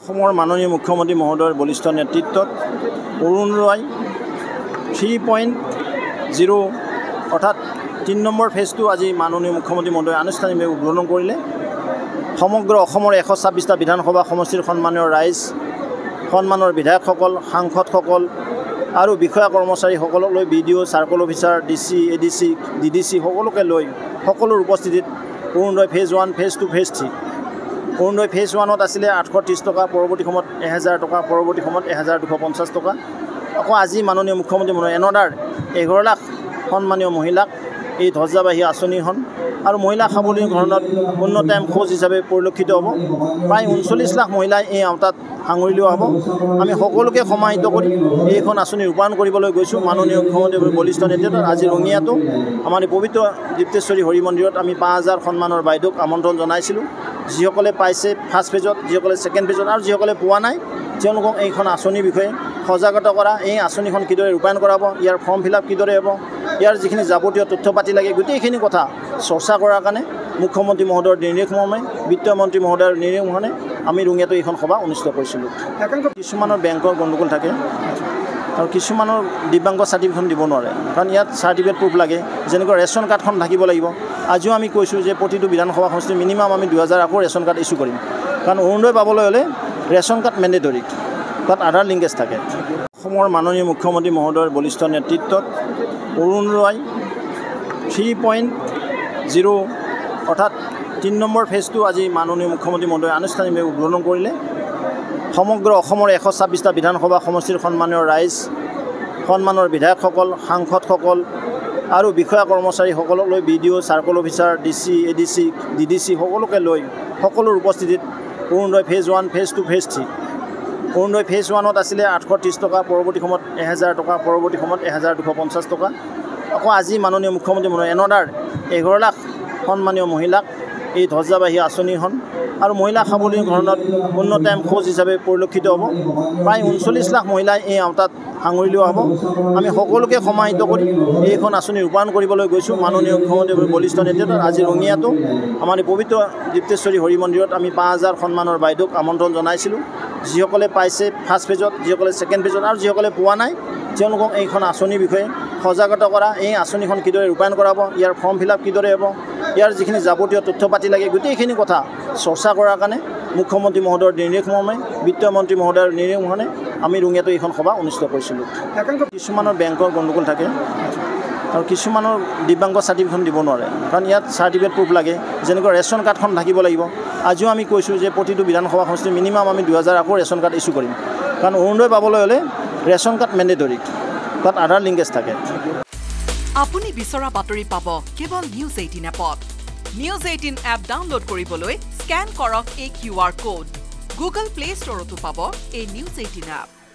অসমৰ মাননীয় মুখ্যমন্ত্ৰী মহোদয়ৰ বলিষ্ঠ নেতৃত্বত অৰুণোদয় 3.0 অৰ্থাৎ 3 নম্বৰ ফেজটো আজি মাননীয় মুখ্যমন্ত্ৰী মহোদয়ে আনুষ্ঠানিকভাৱে উদ্বোধন কৰিলে। সমগ্ৰ অসমৰ 126টা বিধানসভা সমষ্টিৰ সন্মানীয় ৰাইজ, সন্মানৰ বিধায়কসকল, সাংসদসকল আৰু বিষয়া কৰ্মচাৰীসকলক লৈ BDO, circle officer, DC, ADC, DDC সকলোকে লৈ সকলোৰ উপস্থিতিত Arunodoi phase 1, phase 2, phase 3। Arunodoi phase 1ত আছিলে 830 টকা, পৰৱৰ্তী সময়ত 1000 টকা, পৰৱৰ্তী সময়ত 1250 টকা। আকৌ আজি মাননীয় মুখ্যমন্ত্ৰী মহোদয়ে এনডাৰ 11 লাখ সন্মানীয় মহিলাক এই ধ্বজাবাহী আঁচনিখন আৰু মহিলা সবলীকৰণত উন্নতম খোজ হিচাপে পৰিলক্ষিত হ'ব। প্ৰায় 39 লাখ মহিলাই এই আওতাত সাঙুৰি লোৱা হ'ব। আমি সকলোকে সমাহিত কৰি এইখন আঁচনি ৰূপায়ণ কৰিবলৈ গৈছোঁ। মাননীয় মুখ্যমন্ত্ৰীৰ বলিষ্ঠ নেতৃত্বত আজি ৰঙিয়াতো আমাৰ পবিত্ৰ দীপ্তেশ্বৰী হৰি মন্দিৰত আমি 5000 সন্মানৰ বাইদেউক আমন্ত্ৰণ জনাইছিলোঁ। যিসকলে পাইছে ফাৰ্ষ্ট ফেজত, যিসকলে ছেকেণ্ড ফেজত আৰু যিসকলে পোৱা নাই তেওঁলোকক এইখন আঁচনিৰ বিষয়ে সজাগতা কৰা, এই আঁচনিখন কিদৰে ৰূপায়ণ কৰা হ'ব, ইয়াৰ ফৰ্ম ফিল আপ কিদৰে হ'ব, ইয়াৰ যিখিনি যাৱতীয় তথ্য পাতি লাগে গোটেইখিনি কথা চৰ্চা কৰাৰ কাৰণে মুখ্যমন্ত্ৰী মহোদয়ৰ নিৰ্দেশ মৰ্মে, বিত্তমন্ত্ৰী মহোদয়ৰ নিৰ্দেশ মৰ্মে আমি ৰঙিয়াতো এইখন সভা অনুষ্ঠিত কৰিছিলোঁ। কিছুমানৰ বেংকৰ গণ্ডগোল থাকে আৰু কিছুমানৰ দিব্যাংগ চাৰ্টিফিকেটখন দিব নোৱাৰে, কাৰণ ইয়াত চাৰ্টিফিকেট প্ৰুফ লাগে। যেনেকৈ ৰেচন কাৰ্ডখন থাকিব লাগিব। আজিও আমি কৈছোঁ যে প্ৰতিটো বিধানসভা সমষ্টিত মিনিমাম আমি 2000 আকৌ ৰেচন কাৰ্ড ইছ্যু কৰিম, কাৰণ অৰুণোদয় পাবলৈ হ'লে ৰেচন কাৰ্ড মেণ্ডেটৰী, তাত আধাৰ লিংকেজ থাকে। অসমৰ মাননীয় মুখ্যমন্ত্ৰী মহোদয়ৰ বলিষ্ঠ নেতৃত্বত অৰুণোদয় 3.0 অৰ্থাৎ 3 নম্বৰ ফেজটো আজি মাননীয় মুখ্যমন্ত্ৰী মহোদয়ে আনুষ্ঠানিকভাৱে উদ্বোধন কৰিলে। সমগ্ৰ অসমৰ 126টা বিধানসভা সমষ্টিৰ সন্মানীয় ৰাইজ, সন্মানৰ বিধায়কসকল, সাংসদসকল আৰু বিষয়া কৰ্মচাৰীসকলক লৈ BDO, circle officer, DC, ADC, DDC সকলোকে লৈ সকলোৰ উপস্থিতিত Arunodoi phase 1, phase 2, phase 3। Arunodoi phase 1ত আছিলে 830 টকা, পৰৱৰ্তী সময়ত 1000 টকা, পৰৱৰ্তী সময়ত 1250 টকা। আকৌ আজি মাননীয় মুখ্যমন্ত্ৰী মহোদয়ে এনডাৰ 11 লাখ সন্মানীয় মহিলাক এই ধ্বজাবাহী আঁচনিখন আৰু মহিলা সবলীকৰণত উন্নতম খোজ হিচাপে পৰিলক্ষিত হ'ব। প্ৰায় 39 লাখ মহিলাই এই আওতাত সাঙুৰি লোৱা হ'ব। আমি সকলোকে সমাহিত কৰি এইখন আঁচনি ৰূপায়ণ কৰিবলৈ গৈছোঁ। মাননীয় মুখ্যমন্ত্ৰীৰ বলিষ্ঠ নেতৃত্বত আজি ৰঙিয়াতো আমাৰ পবিত্ৰ দীপ্তেশ্বৰী হৰি মন্দিৰত আমি 5000 সন্মানৰ বাইদেউক আমন্ত্ৰণ জনাইছিলোঁ। যিসকলে পাইছে ফাৰ্ষ্ট ফেজত, যিসকলে ছেকেণ্ড ফেজত আৰু যিসকলে পোৱা নাই তেওঁলোকক এইখন আঁচনিৰ বিষয়ে সজাগতা কৰা, এই আঁচনিখন কিদৰে ৰূপায়ণ কৰা হ'ব, ইয়াৰ ফৰ্ম ফিল আপ কিদৰে হ'ব, ইয়াৰ যিখিনি যাৱতীয় তথ্য পাতি লাগে গোটেইখিনি কথা চৰ্চা কৰাৰ কাৰণে মুখ্যমন্ত্ৰী মহোদয়ৰ নিৰ্দেশ মৰ্মে, বিত্তমন্ত্ৰী মহোদয়ৰ নিৰ্দেশ মৰ্মে আমি ৰঙিয়াতো এইখন সভা অনুষ্ঠিত কৰিছিলোঁ। কিছুমানৰ বেংকৰ গণ্ডগোল থাকে আৰু কিছুমানৰ দিব্যাংগ চাৰ্টিফিকেটখন দিব নোৱাৰে, কাৰণ ইয়াত চাৰ্টিফিকেট প্ৰুফ লাগে। যেনেকৈ ৰেচন কাৰ্ডখন থাকিব লাগিব। আজিও আমি কৈছোঁ যে প্ৰতিটো বিধানসভা সমষ্টিত মিনিমাম আমি 2000 আকৌ ৰেচন কাৰ্ড ইছ্যু কৰিম, কাৰণ অৰুণোদয় পাবলৈ হ'লে ৰেচন কাৰ্ড মেণ্ডেটৰী, তাত আধাৰ লিংকেজ থাকে। আপুনি বিচৰা বাতৰি পাব কেৱল নিউজ 18 এপত। নিউজ 18 এপ ডাউনলোড কৰিবলৈ স্কেন কৰক এই QR কোড। গুগল প্লে ষ্টৰতো পাব এই নিউজ 18 এপ।